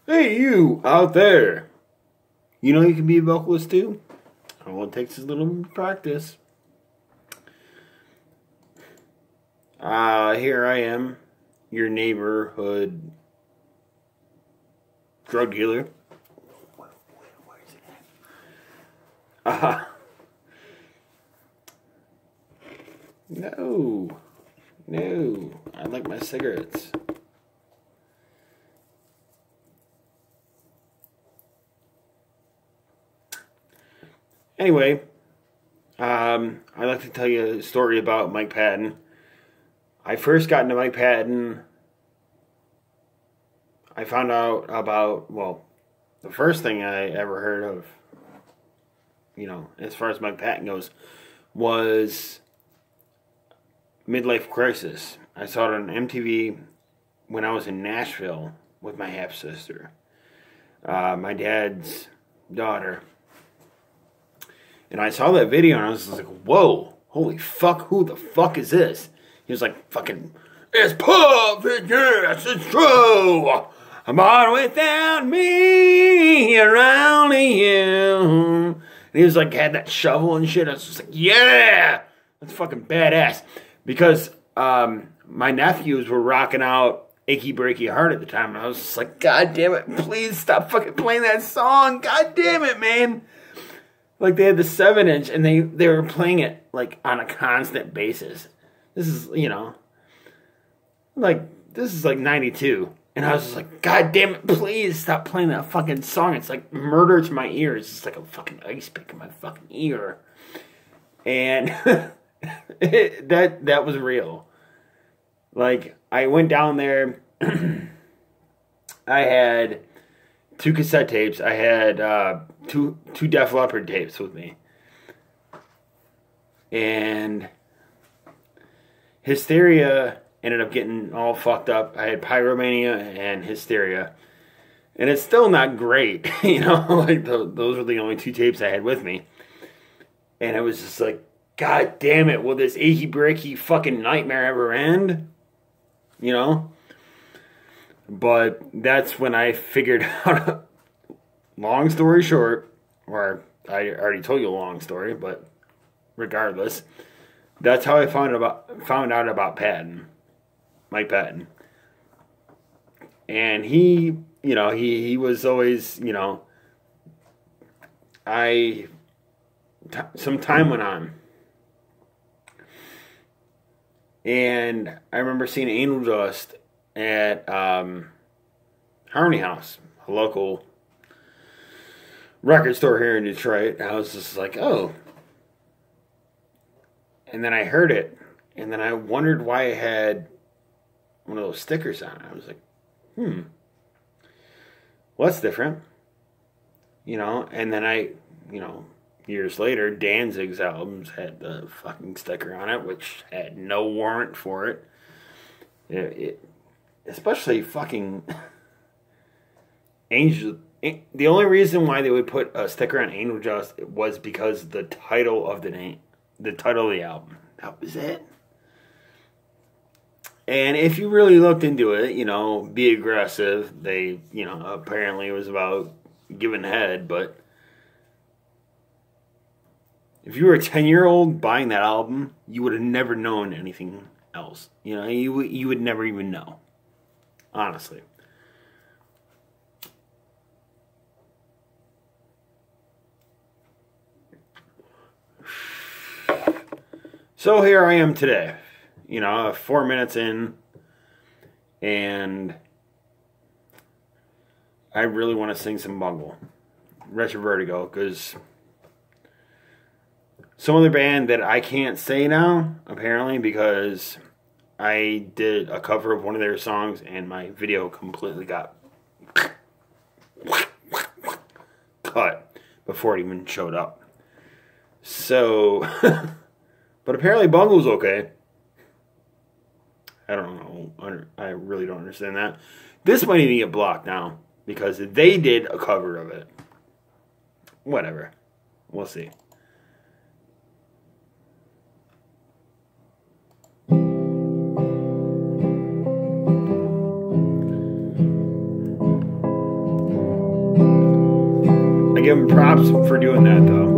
Hey, you out there. You know you can be a vocalist too? All it takes is a little practice. Here I am, your neighborhood drug dealer. Where is it at? No, I like my cigarettes. Anyway, I'd like to tell you a story about Mike Patton. I first got into Mike Patton. I found out about, well, the first thing I ever heard of, as far as Mike Patton goes, was Midlife Crisis. I saw it on MTV when I was in Nashville with my half-sister, my dad's daughter. And I saw that video and I was just like, whoa, holy fuck, who the fuck is this? He was like, fucking, it's perfect, yes, it's true. But without me around you. And he was like, had that shovel and shit. I was just like, yeah, that's fucking badass. Because my nephews were rocking out Achy Breaky Heart at the time. And I was just like, God damn it, please stop fucking playing that song. God damn it, man. Like, they had the 7-inch, and they were playing it, like, on a constant basis. This is, this is like 92. And I was just like, God damn it, please stop playing that fucking song. It's like murder to my ears. It's like a fucking ice pick in my fucking ear. And that was real. Like, I went down there. I had 2 cassette tapes. I had two Def Leppard tapes with me. And Hysteria ended up getting all fucked up. I had Pyromania and Hysteria. And it's still not great, like those were the only 2 tapes I had with me. And it was just like, God damn it, will this achy breaky fucking nightmare ever end? But that's when I figured out, long story short, or I already told you a long story, but regardless, that's how I found out about Patton, Mike Patton. And he was always, some time went on. And I remember seeing Angel Dust at Harmony House, a local record store here in Detroit. I was just like, oh. And then I heard it, and then I wondered why I had one of those stickers on it. I was like, well, that's different. And then years later, Danzig's albums had the fucking sticker on it, which had no warrant for it. Especially fucking Angel. The only reason why they would put a sticker on Angel Dust was because the title of the title of the album. That was it. And if you really looked into it, Be Aggressive, they, apparently it was about giving head, but if you were a 10-year-old buying that album, you would have never known anything else. You would never even know. Honestly. So here I am today, 4 minutes in, and I really want to sing some Bungle, Retro Vertigo, because some other band that I can't say now, apparently, because I did a cover of one of their songs, and my video completely got cut before it even showed up. So... But apparently Bungle's okay. I don't know. I really don't understand that. This might even get blocked now because they did a cover of it. Whatever. We'll see. give him props for doing that, though.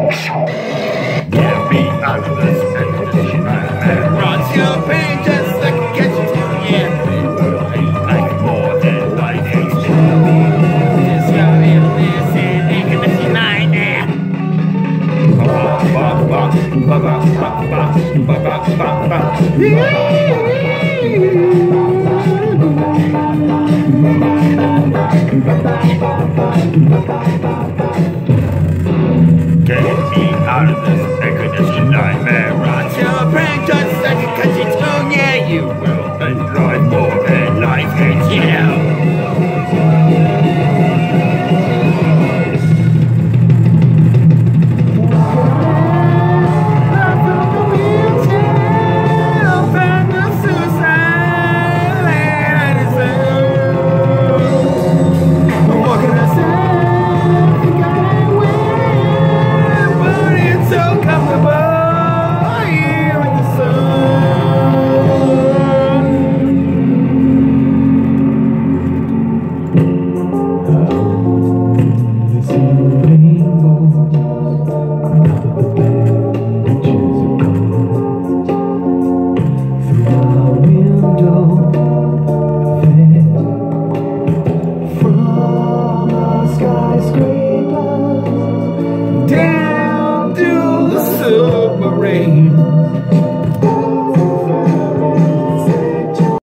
Get me out of this condition, nightmare. Rot your pain just like a catch to the end. Like more than life hates you. This young innocent condition, nightmare. Get me out of this air-conditioned nightmare. Rot your brain just like a country tune. Yeah, you will enjoy more than life hates you. Down to the submarine.